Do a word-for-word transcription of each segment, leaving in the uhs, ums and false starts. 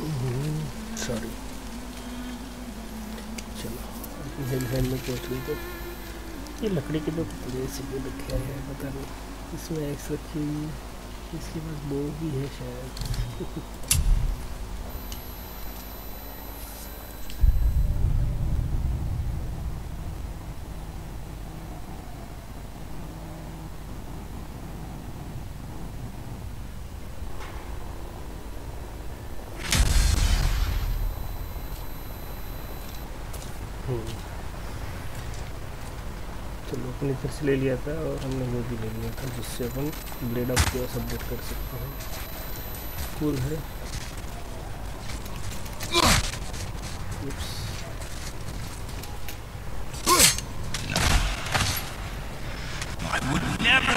Sorry. चलो अपनी hello hello में पहुँच गई। तो ये लकड़ी के दो टुकड़े से भी रखे हैं, पता नहीं इसमें एक्स रखी हुई है, इसके पास बो भी है शायद। चलो अपनी तरफ से ले लिया था और हमने वो भी ले लिया था जिससे अपन ब्लेड ऑफ केओस अपडेट कर सकते हैं। कूल है। I would never.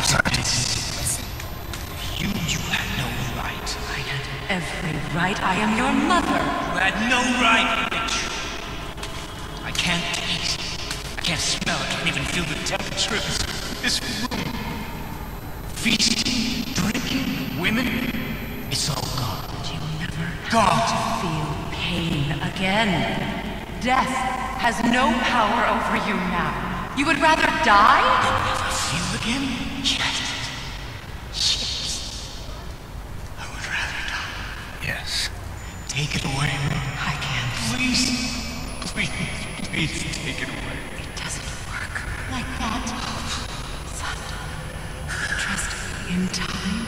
You, you had no right. I had every right. I am your mother. You had no right, bitch. I can't taste. I can't smell. I can't even feel the temperature of this, this room. Feasting, drinking, women. It's all gone. You never Gone. have to feel pain again. Death has no power over you now. You would rather die? Never feel again? Yes. Yes. I would rather die. Yes. Take it away. I can't. Please. Please. Please take it away. It doesn't work like that. Son, trust me in time.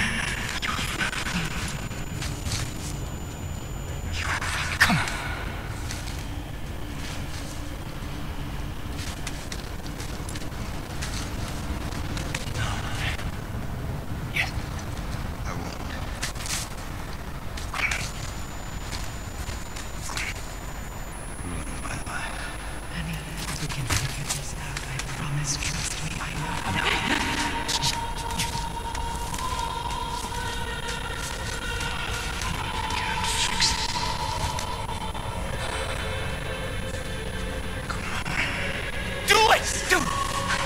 Come on. No. Yes. I won't. Ruin my life. Honey, we can figure this out. I promise. Trust me. I know. Can't fix it. Come on. Do it! Do it!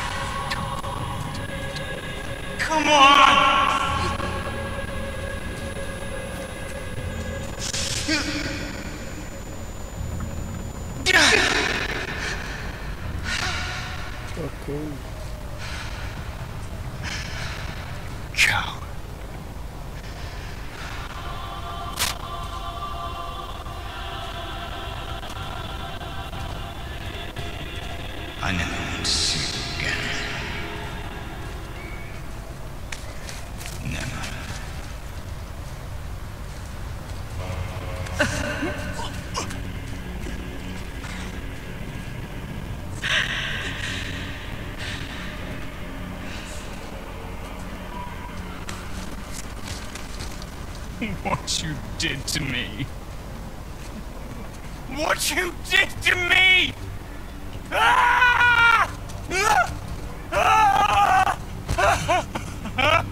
Come on! Okay Cow. I never want to see you again. Never. What you did to me. What you did to me! Ah! Ah! Ah!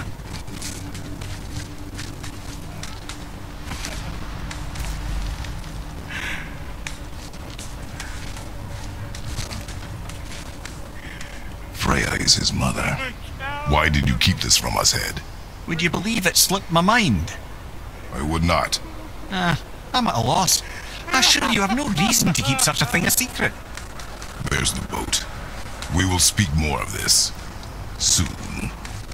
Freya is his mother. Why did you keep this from us, Head? Would you believe it slipped my mind? I would not. Ah, I'm at a loss. I assure you have no reason to keep such a thing a secret. There's the boat. We will speak more of this soon.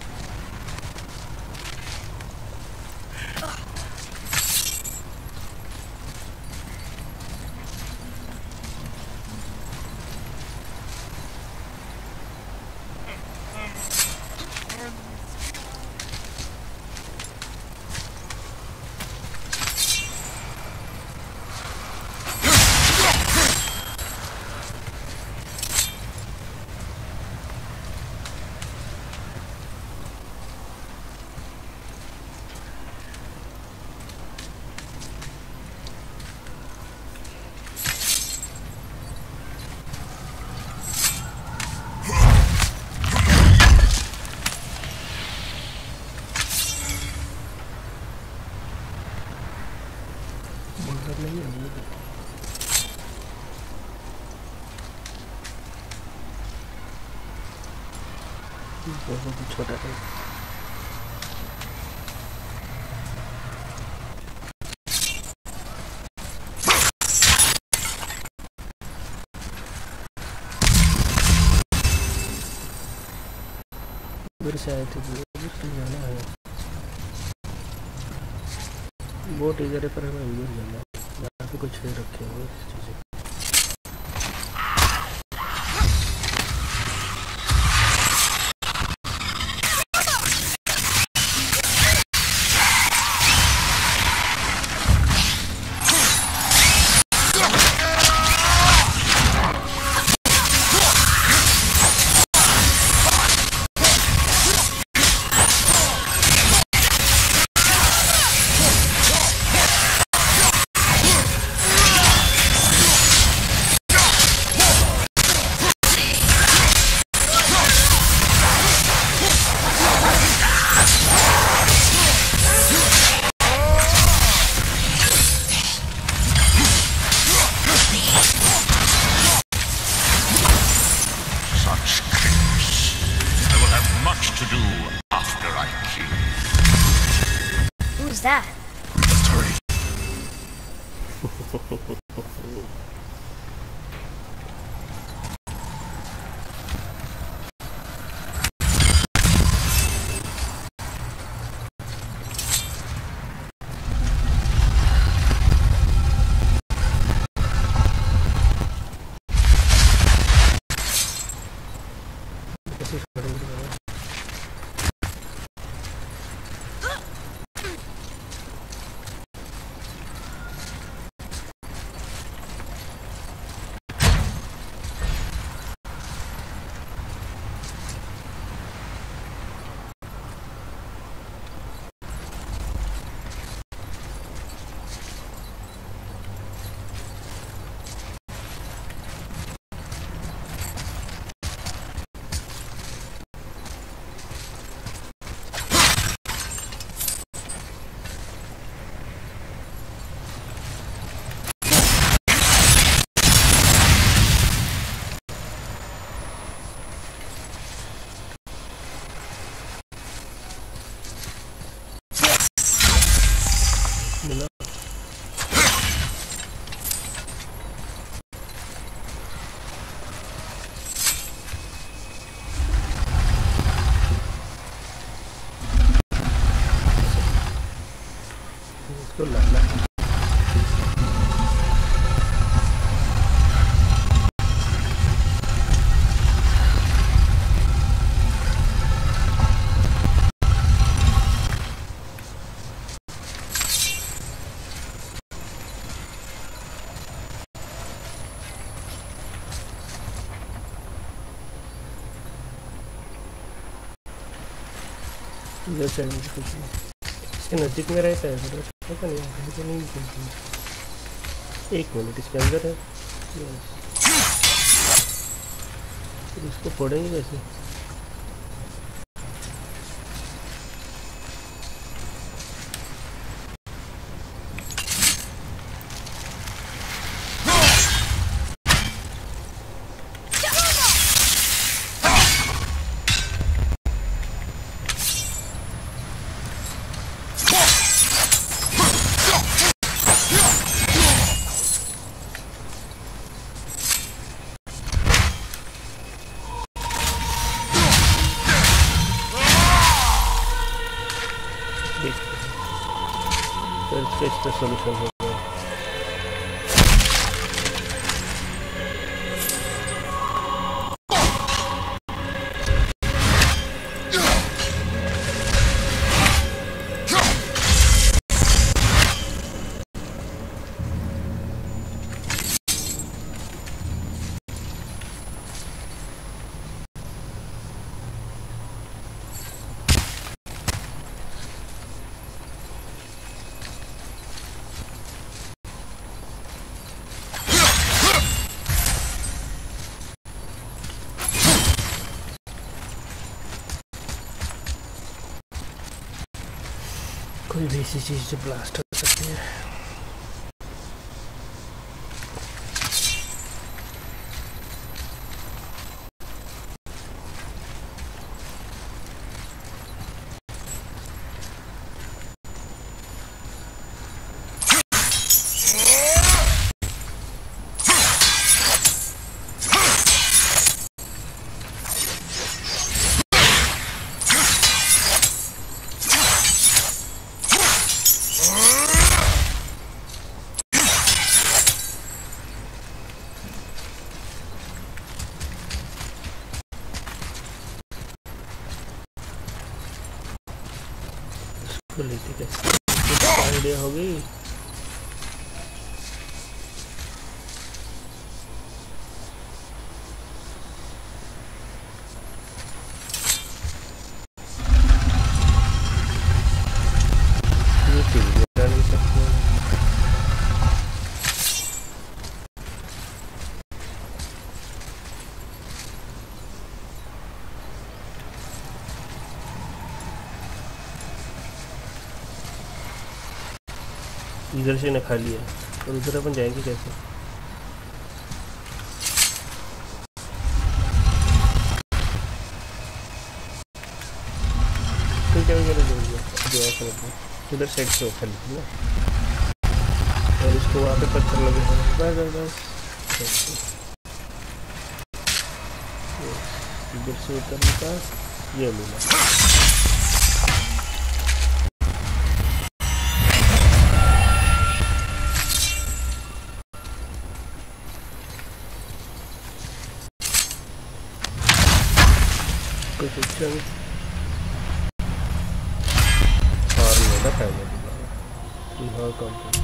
नहीं है वो बहुत ही छोटा है। उधर से आए थे, उधर से जाना है। बोट इधर है पर हमें उधर जाना है, यहाँ पे कुछ है रखे हुए चीज़ें। Who's that? तो लड़ना इधर से कुछ इसके नज़दीक में रहता है, पता नहीं है तो नहीं निकलती। एक मिनट इसके अंदर है, फिर इसको फोड़ेंगे कैसे? इसका सॉल्यूशन हो गया। कोई भी ऐसी चीज़ जो ब्लास्ट हो सकती है। इसको लेते कैसे आइडिया हो गई। ये फिर नहीं सकते। इधर से ने खा लिया और उधर अपन जाएंगे कैसे? तो क्या वगैरह जरूरी है जो ऐसा लगता है उधर साइड से खा लीजिए ना और इसको वहाँ पे पत्थर लगे हैं बस बस बस इधर से उतरने का ये मिला। Position farm da pehले ये है कंप्लीट।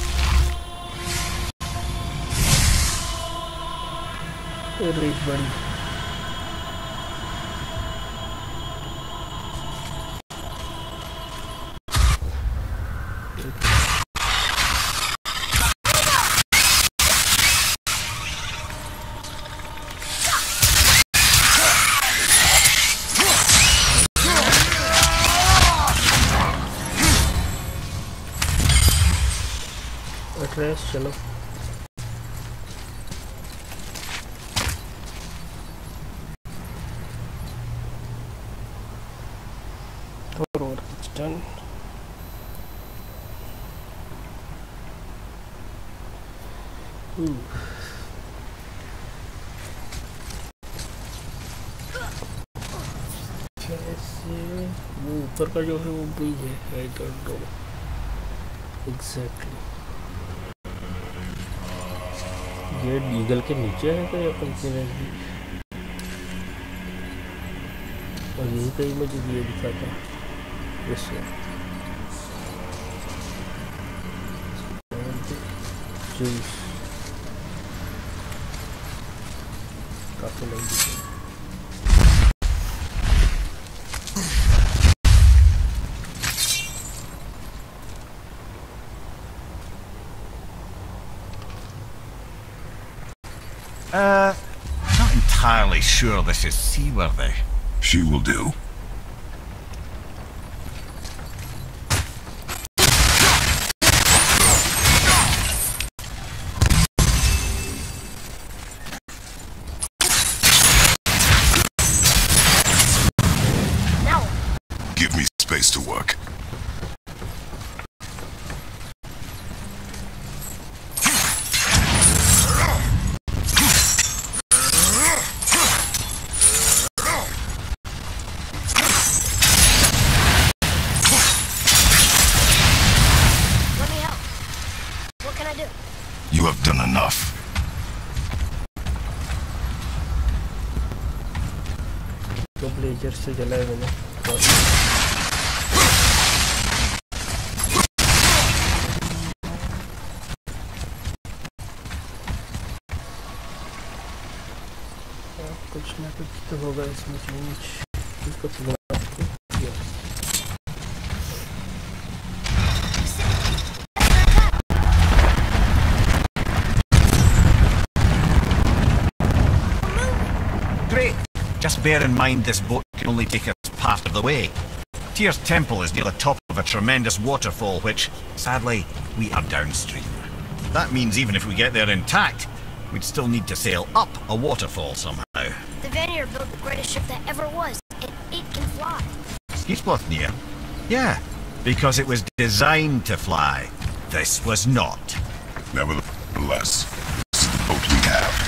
रेस बड़ी एड्रेस चलो और डन। कैसे वो ऊपर का जो है वो ब्रिज है आई डोंट नो एग्जैक्टली। ये ईगल के नीचे है क्या या पंखे नजदीक? और यही कहीं मुझे ये दिखा था इससे जूस काफी लंबी दिखा। Uh, not entirely sure this is seaworthy. She will do. Now. Give me space to work. You have done enough. तो ब्लेजर से जलाया मैंने। कुछ ना कुछ तो होगा इसमें चेंज। इसको सुना Just bear in mind this boat can only take us part of the way. Tyr's temple is near the top of a tremendous waterfall which, sadly, we are downstream. That means even if we get there intact, we'd still need to sail up a waterfall somehow. The Vanir built the greatest ship that ever was, and it can fly. Skidbladnir? Yeah, because it was designed to fly. This was not. Nevertheless, this is the boat we have.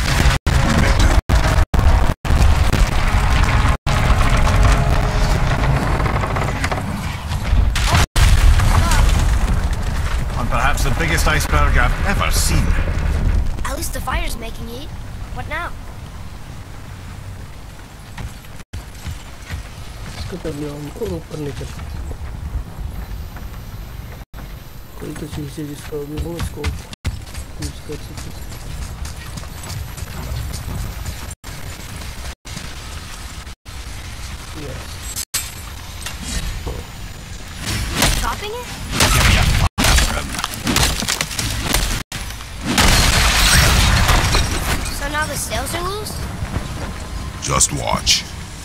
Perhaps the biggest iceberg I've ever seen. At least the fire's making heat. What now? इसको कर लिया उनको ऊपर निकल। कोई तो चीज़ है जिसका भी हो उसको यूज कर सकते हैं। Stopping it? So now the sails are loose? Just watch.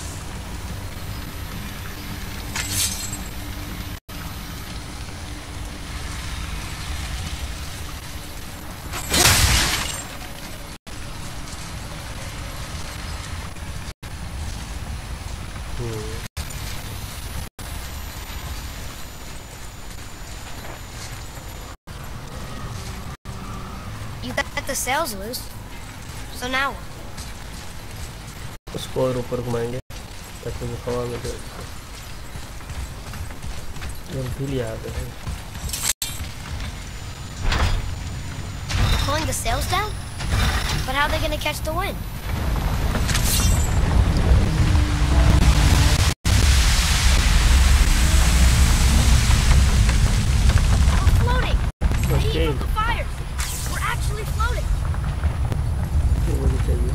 You got the sails loose. So now what? उसको और ऊपर घुमाएंगे ताकि वो हवा में जाए और ढीली आ गए। Pulling the sails down? But how are they gonna catch the wind? We're floating! The heat Okay. from the fires! We're actually floating! ये मुझे चाहिए।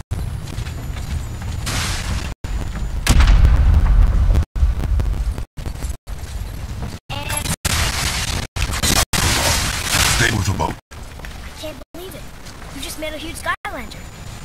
And Stay with the boat. I can't believe it. You just made a huge sky lantern.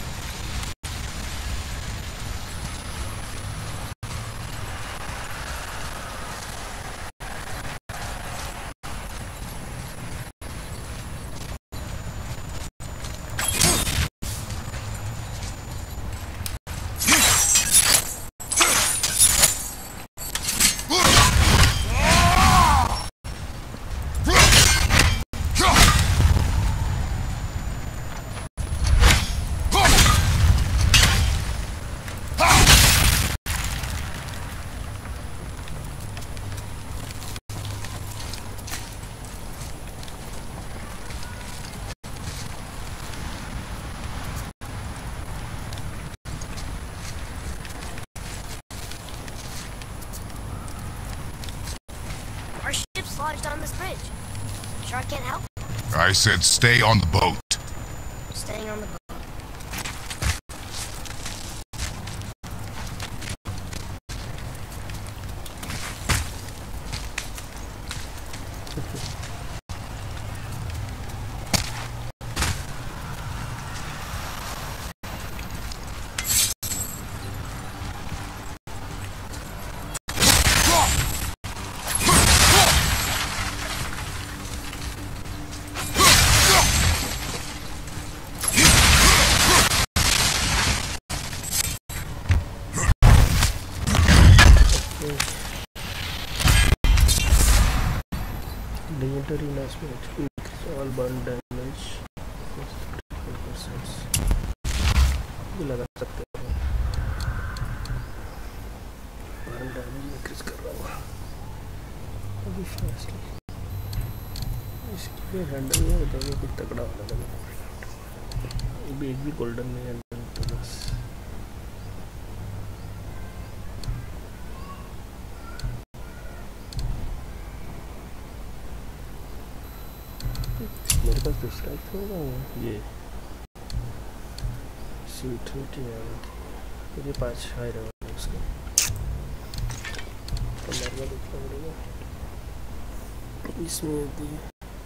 Our ship's lodged on this bridge. Sure I can't help? I said stay on the boat. Staying on the boat. Legendary announcement. Increase all burn damage. fifty percent. ये लगा सकते हैं। burn damage increase कर रहा हूँ। अभी fastly। इसके handle में बताइए कुछ तगड़ा होना लगा। ये भी एक भी गोल्डन नहीं है तो बस। मेरे पास दूसरा एक होगा ये सी ट्वेंटी है ये पाँच हाई रहेगा उसका कलर का देखना पड़ेगा इसमें दी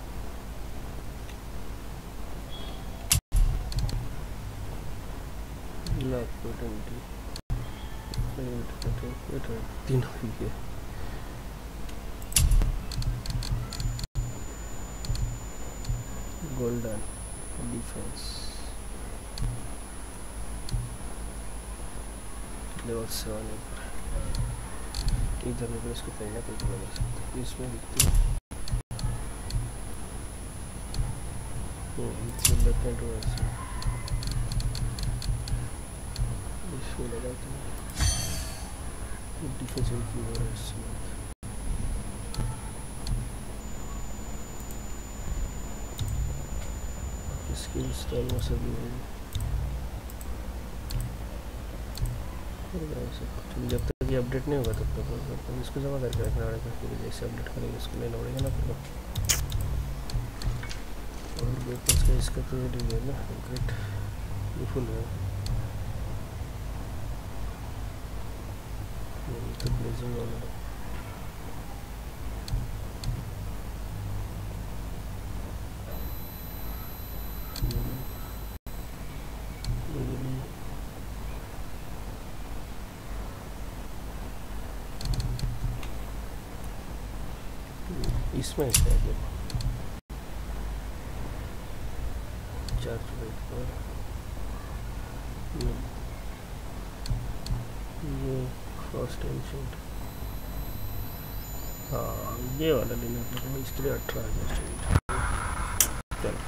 लाख ट्वेंटी तीन हुई है गोल्डन डिफेंस लेवल सेवन इधर में इसको कहीं ना कहीं लगा सकते हैं इसमें दिखती है इसमें लेफ्ट हैंड इसमें लगाते हैं डिफेंस की हो रहा है इसमें स्किल्स तो ऑलमोस्ट अभी है जब तक ये अपडेट नहीं होगा तब तक इसको जमा करके रखना पड़ेगा फिर जैसे अपडेट करेंगे इसको लेना पड़ेगा ना फिर वेपन्स का इसका तो रेडी है ना, ग्रेट, ये फुल है, ये तो ब्लेजिंग वाला है। इसमें क्या है, चार्ज रेट पर ये ये फर्स्ट एंशंट, हाँ ये वाला लेना पड़ेगा, इसके लिए अठारह हज़ार चाहिए। चलो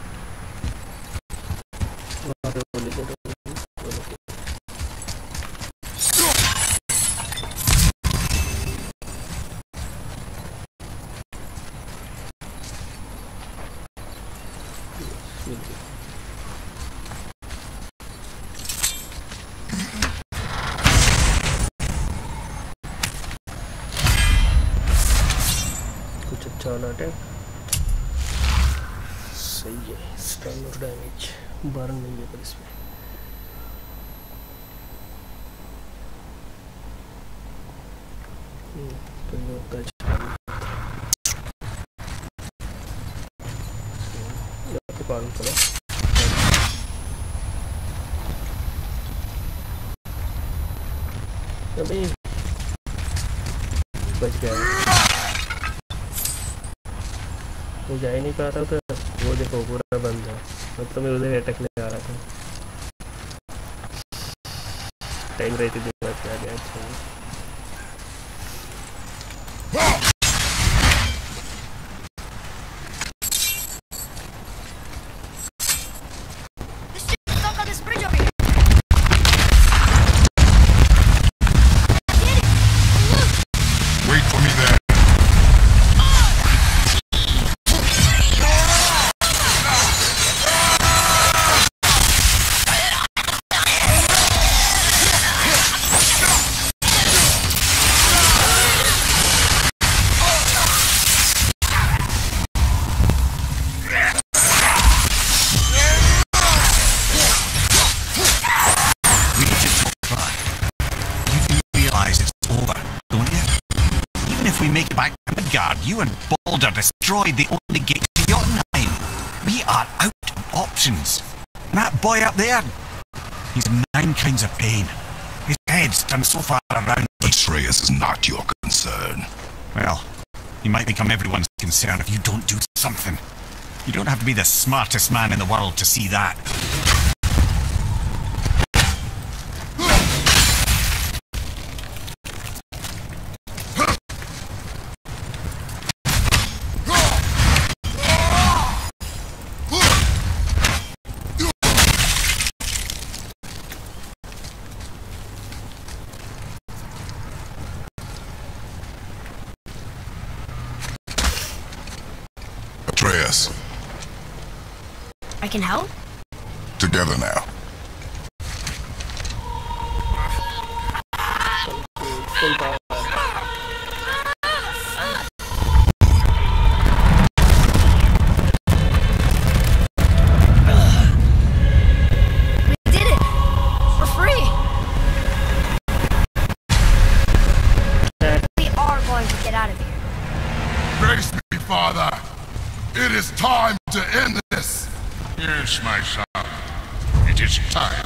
कुछ अच्छा वाला अटैक सही है। स्टन और डैमेज बर्न नहीं है पर इसमें तो ये होता है पालन करो। अभी बच गया, वो जा ही नहीं पा रहा था, वो देखो पूरा बंद है, मतलब मैं उधर अटैक नहीं आ रहा था, टाइम रहती दिमाग पे आ गया। अच्छा You and Baldur destroyed the only gate to Jotunheim. We are out of options. And that boy up there, he's nine kinds of pain. His head's turned so far around. Atreus is not your concern. Well, he might become everyone's concern if you don't do something. You don't have to be the smartest man in the world to see that. Atreus. I can help? Together now. We did it! For free! We are going to get out of here. Grace me, Father. It is time to end this. Yes, my son. It is time.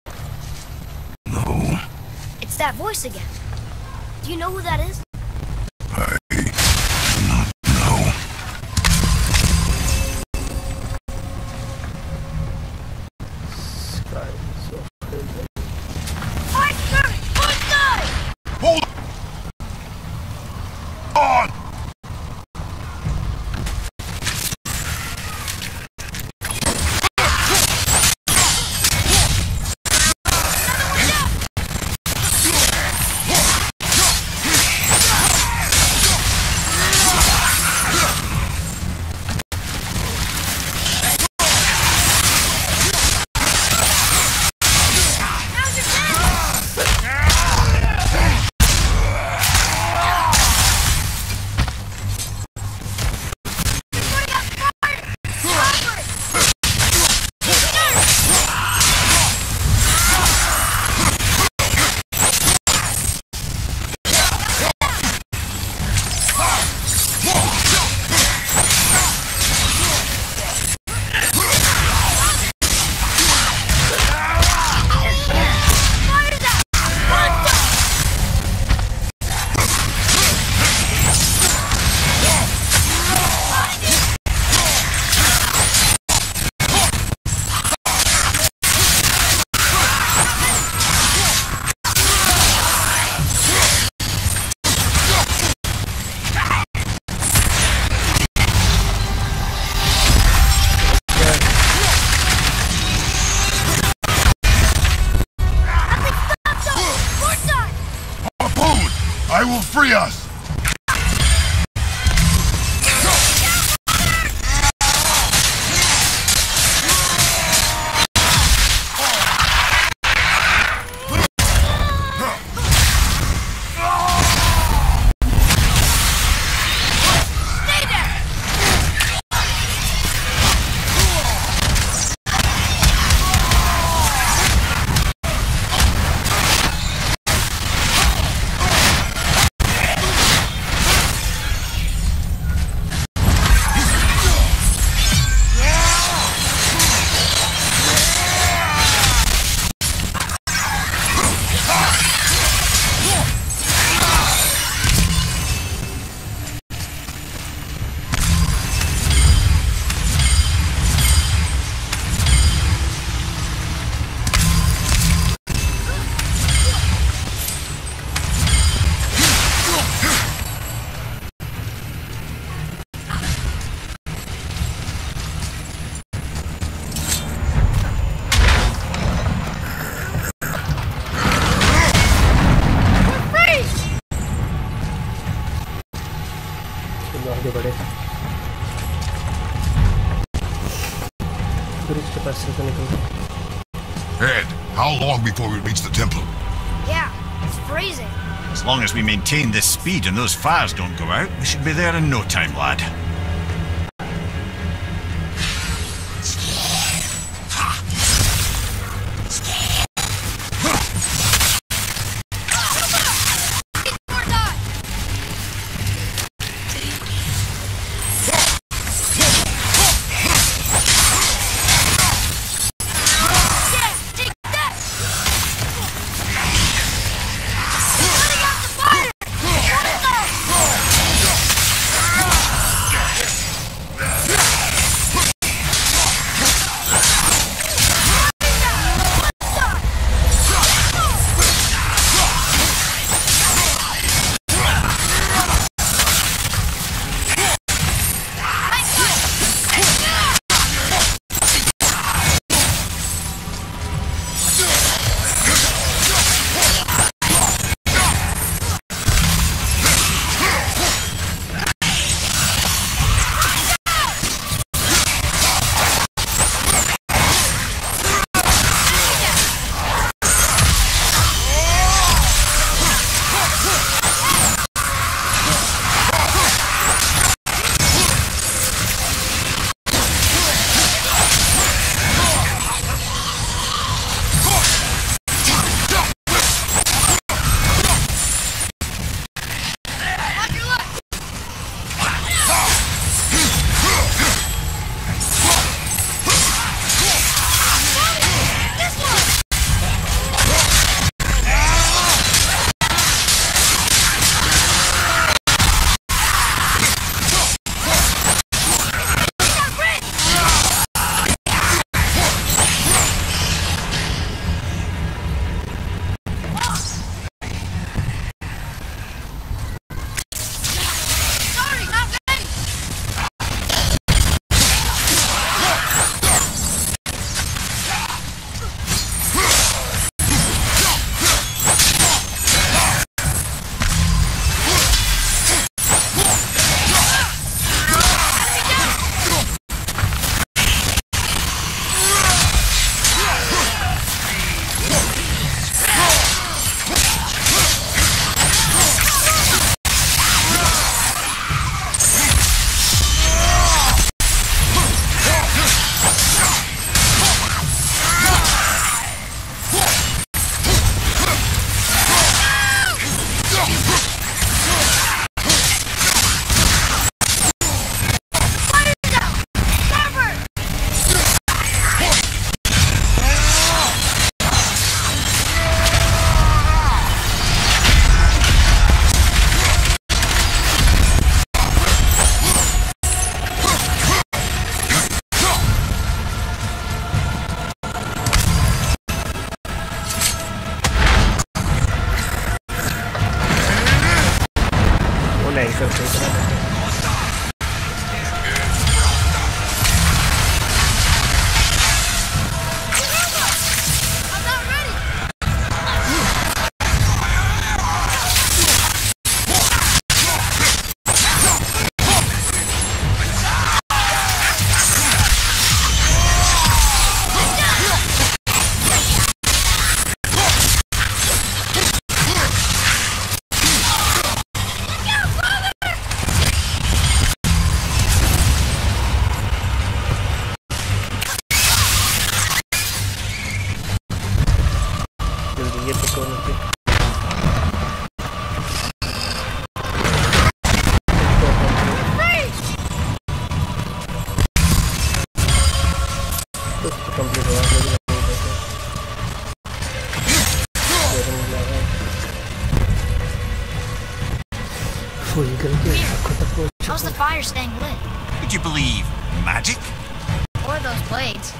No, It's that voice again. Do you know who that is? I do not know. Arthur! Arthur! Hold on! free us! आगे बढ़े bridge के पास से तो निकल गए। Ed, how long before we reach the temple? Yeah, it's freezing. As long as we maintain this speed and those fires don't go out, we should be there in no time, lad. नहीं करते How's the fire staying lit? Would you believe magic? Or those blades?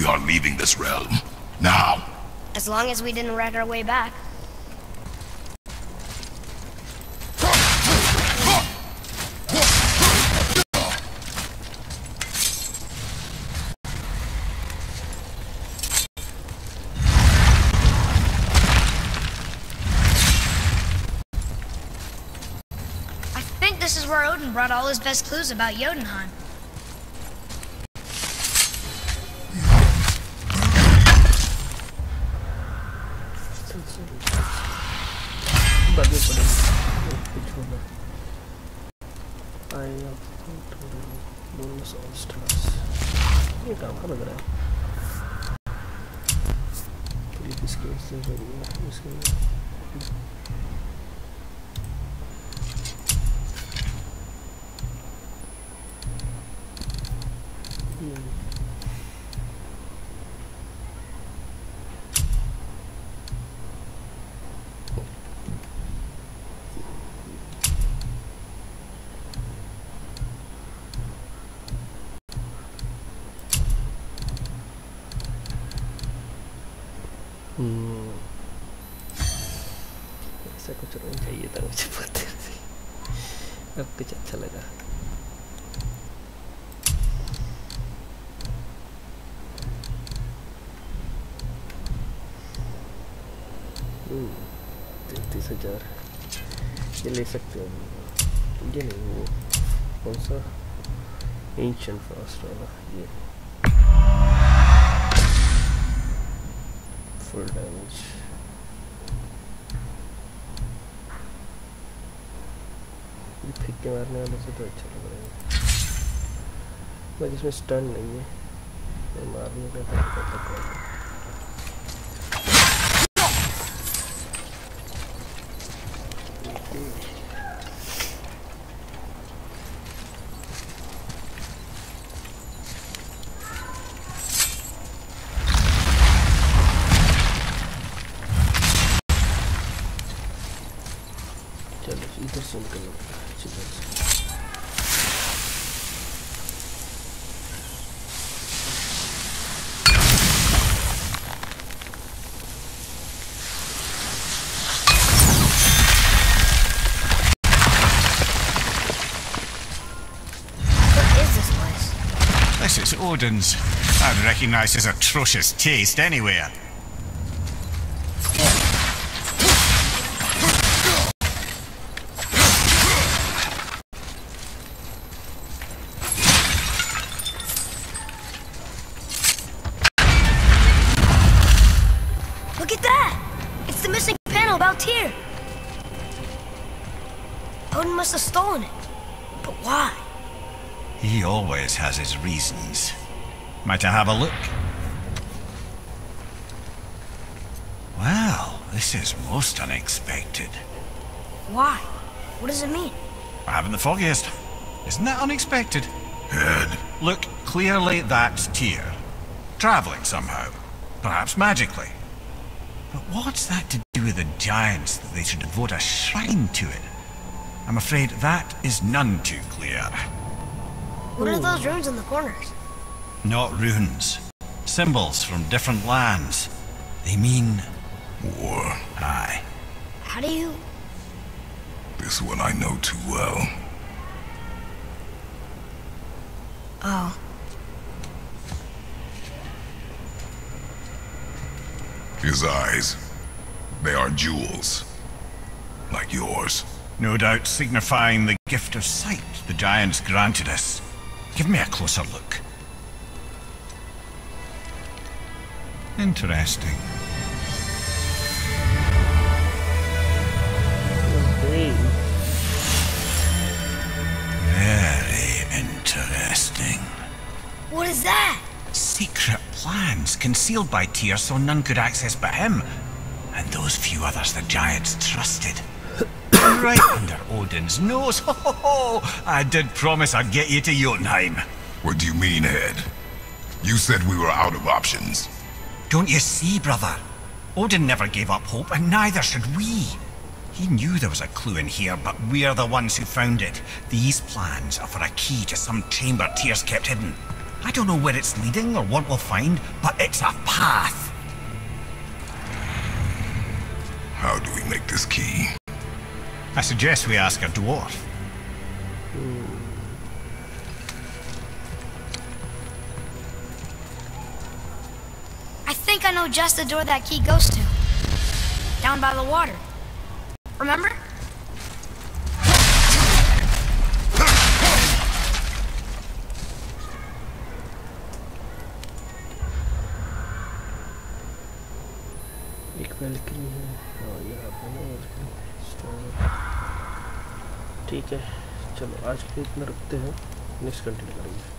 are leaving this realm. Now. As long as we didn't wreck our way back. I think this is where Odin brought all his best clues about Jotunheim. Bagi pada which one? I have bonus all stars. ये काम का लग रहा है। ये किसके इससे जरूरी है इसके ऐसा कुछ होना चाहिए था मुझे पता नहीं अब कुछ अच्छा लगा तैंतीस हजार ये ले सकते हैं ये नहीं वो कौन सा एंशिएंट फास्ट वाला ये full damage ये फेंक के मारने वाले से तो अच्छा लग रहा है बस इसमें स्टन नहीं है तो मारने का तरीका पता है इधर से निकलना अच्छी तरह से What is this place? This is Odin's. I'd recognise his atrocious taste anywhere. Look at that! It's the missing panel about Tyr. Odin must have stolen it. But why? He always has his reasons. Might I have a look? Well, this is most unexpected. Why? What does it mean? I haven't the foggiest. Isn't that unexpected? Head. Look, clearly that's Tyr. Travelling somehow. Perhaps magically. But what's that to do with the giants that they should devote a shrine to it? I'm afraid that is none too clear. What are those runes in the corners? Not runes. Symbols from different lands. They mean... War. Aye. How do you... This one I know too well. Oh. His eyes. They are jewels. Like yours. No doubt signifying the gift of sight the giants granted us. Give me a closer look. Interesting. okay. Very interesting. What is that? Secret plans concealed by Tyr so none could access but him, and those few others the giants trusted. Right under Odin's nose. Ho ho ho! I did promise I'd get you to Jotunheim. What do you mean, Head? You said we were out of options. Don't you see, brother? Odin never gave up hope, and neither should we. He knew there was a clue in here, but we're the ones who found it. These plans are for a key to some chamber Tyr's kept hidden. I don't know where it's leading or what we'll find, but it's a path. How do we make this key? I suggest we ask a dwarf. I think I know just the door that key goes to. Down by the water. Remember? एक welcome है और यहाँ पे ना welcome. ठीक है, चलो आज के इतना रखते हैं, नेक्स्ट कंटिन्यू करेंगे।